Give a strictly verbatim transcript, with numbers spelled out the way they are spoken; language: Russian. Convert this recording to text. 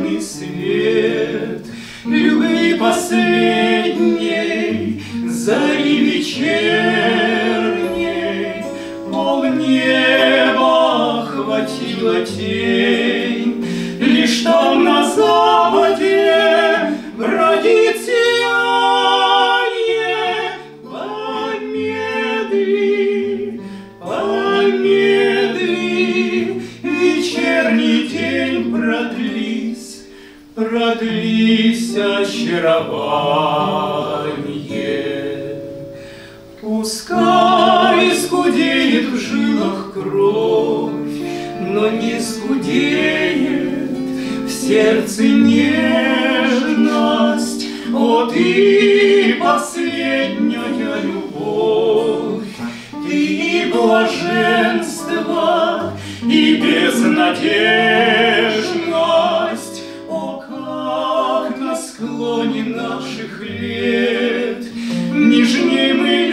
лунный свет любви последней, зари вечерней, полнеба охватила тень, лишь там на западе бродит сияние. Помедли, помедли, вечерний день продлись, продлись очарование. Пускай скудеет в жилах кровь, но не скудеет в сердце нежность. О, ты последняя любовь, ты блаженство и безнадежность. О, как на склоне наших лет нежней мы